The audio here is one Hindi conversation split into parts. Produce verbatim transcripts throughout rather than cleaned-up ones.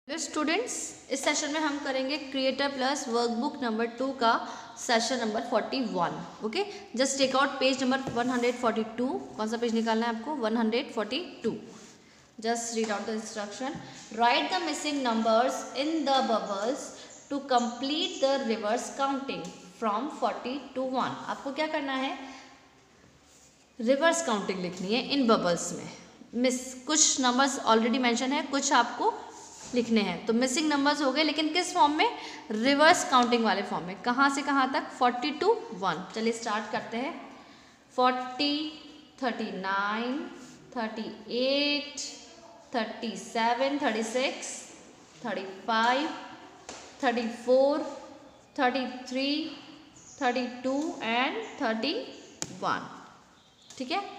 हेलो स्टूडेंट्स, इस सेशन में हम करेंगे creator plus workbook number two का session number forty one. Okay, just take out page number one hundred forty two. कौन सा पेज निकालना है आपको? One hundred forty two. Just read out the instruction. Write the missing numbers in the bubbles to complete the reverse counting from forty to one. आपको क्या करना है? रिवर्स काउंटिंग लिखनी है इन बबल्स में। मिस कुछ नंबर्स ऑलरेडी मेंशन है, कुछ आपको लिखने हैं। तो मिसिंग नंबर्स हो गए, लेकिन किस फॉर्म में? रिवर्स काउंटिंग वाले फॉर्म में। कहाँ से कहाँ तक? Forty to one. चलिए स्टार्ट करते हैं। Forty, thirty nine, thirty eight, thirty seven, thirty six, thirty five, thirty four, thirty three, thirty two and thirty one. ठीक है,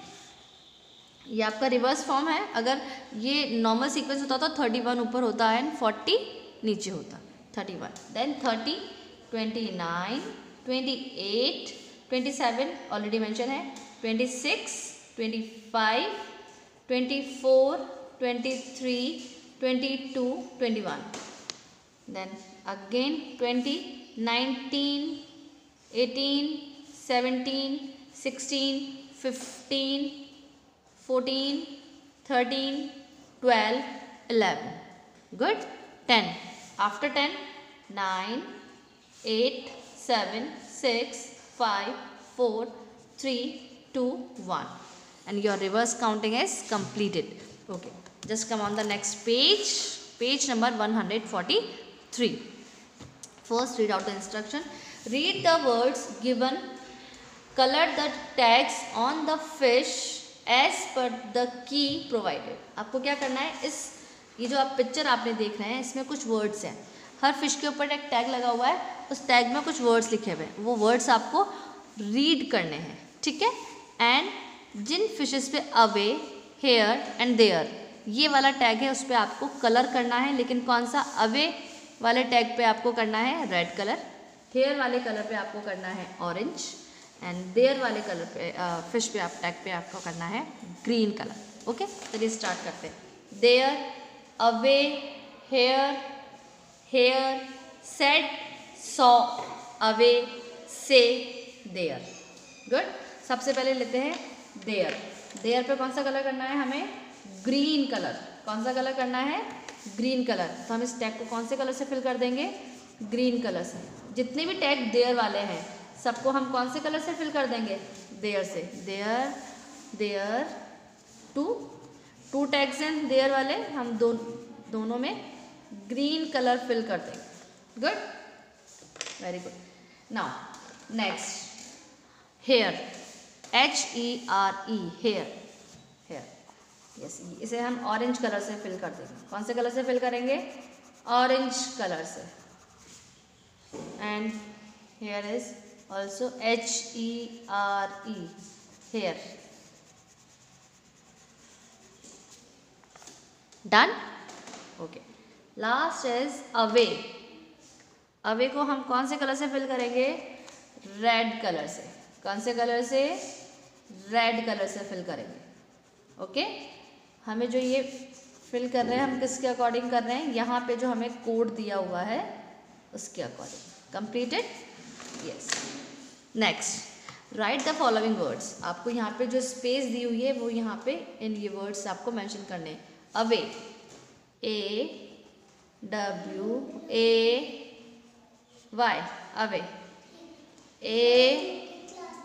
ये आपका रिवर्स फॉर्म है। अगर ये नॉर्मल सीक्वेंस होता तो थर्टी वन ऊपर होता है एंड फोर्टी नीचे होता। Thirty one, then thirty, twenty nine, twenty eight, twenty seven already mention है, twenty six, twenty five, twenty four, twenty three, twenty two, twenty one. Then again twenty, nineteen, eighteen, seventeen, sixteen, fifteen, fourteen, thirteen, twelve, eleven. Good. Ten. After ten, nine, eight, seven, six, five, four, three, two, one. And your reverse counting is completed. Okay. Just come on the next page. Page number one hundred forty-three. First, read out the instruction. Read the words given. Color the tags on the fish as per the key provided. आपको क्या करना है? इस ये जो आप पिक्चर आपने देख रहे हैं, इसमें कुछ वर्ड्स हैं। हर फिश के ऊपर एक टैग लगा हुआ है, उस टैग में कुछ वर्ड्स लिखे हुए हैं। वो वर्ड्स आपको रीड करने हैं, ठीक है। एंड जिन फिशेस पे अवे, हेयर एंड देयर ये वाला टैग है, उस पर आपको कलर करना है। लेकिन कौन सा? अवे वाले टैग पे आपको करना है रेड कलर, हेयर वाले कलर पे आपको करना है ऑरेंज, एंड देयर वाले कलर पे फिश पे आप टैग पे आपको करना है ग्रीन कलर। ओके, चलिए स्टार्ट करते हैं। There, away, here, here, said, saw, away, say, there. Good. सबसे पहले लेते हैं देयर। देयर पे कौन सा कलर करना है हमें? Green colour. कौन सा कलर करना है? Green colour. तो हम इस टैग को कौन से कलर से फिल कर देंगे? ग्रीन कलर से। जितने भी टैग देयर वाले हैं सबको हम कौन से कलर से फिल कर देंगे? देयर से। There, there, two two tags हैं देयर वाले, हम दो दोनों में ग्रीन कलर फिल कर देंगे। Good, very good. Now next, here, H E R E, here, here. Yes, इसे हम ऑरेंज कलर से फिल कर देंगे। कौन से कलर से फिल करेंगे? ऑरेंज कलर से। And here is also H E R E, hair. Done? Okay. Last is away. away को हम कौन से कलर से फिल करेंगे? रेड कलर से। कौन से कलर से? रेड कलर से फिल करेंगे। Okay, okay? हमें जो ये फिल कर रहे हैं, हम किसके अकॉर्डिंग कर रहे हैं? यहाँ पे जो हमें कोड दिया हुआ है उसके according. Completed? Yes. Next, write the following words. आपको यहाँ पे जो स्पेस दी हुई है वो यहाँ पे इन ये वर्ड्स आपको मेंशन करने हैं। Away, A W A Y, away. A,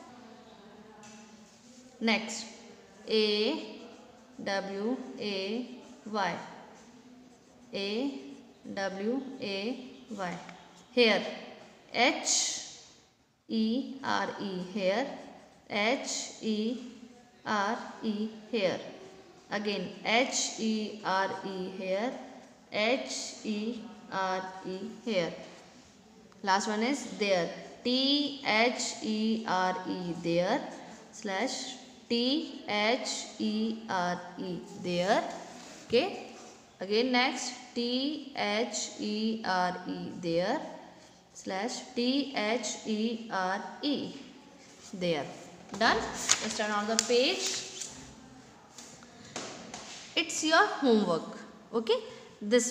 next, A W A Y, A W A Y. Here, H E R E, hair, H E R E, hair. Again H E R E, hair, H E R E, hair. Last one is there, T H E R E, there, slash T H E R E, there. Okay, again next, T H E R E, there, slash T H E R E, there. Done? Let's turn on the page. It's your homework. Okay, this one.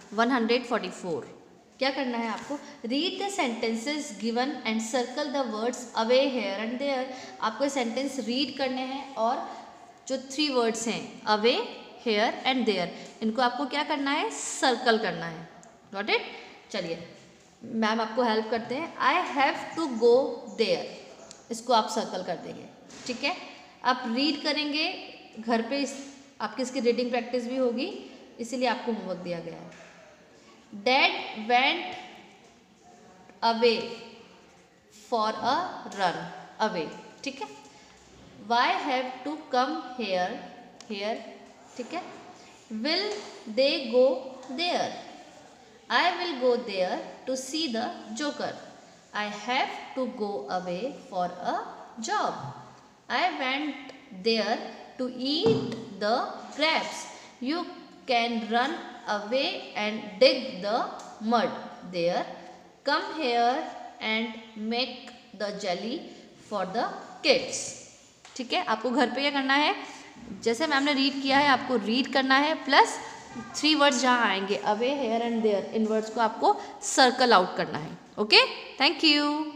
One hundred forty four. क्या करना है आपको, read the sentences given and circle the words away here and there. आपको सेंटेंस रीड करने हैं और जो थ्री वर्ड्स हैं अवे हेयर एंड देयर, इनको आपको क्या करना है, सर्कल करना है। Got it? चलिए मैम आपको हेल्प करते हैं। I have to go there, इसको आप सर्कल कर देंगे, ठीक है। आप रीड करेंगे घर पे, इस आपकी इसकी रीडिंग प्रैक्टिस भी होगी, इसीलिए आपको होमवर्क दिया गया है। Dad went away for a run, away, ठीक है। Why have to come here, here, ठीक है। Will they go there, I will go there to see the joker. I have to go away for a job. I went there to eat the grapes. You can run away and dig the mud there. Come here and make the jelly for the kids. ठीक है, आपको घर पे क्या करना है, जैसे मैम ने रीड किया है आपको रीड करना है, प्लस थ्री वर्ड्स जहाँ आएंगे अवे हेयर एंड देयर, इन वर्ड्स को आपको सर्कल आउट करना है। Okay, thank you.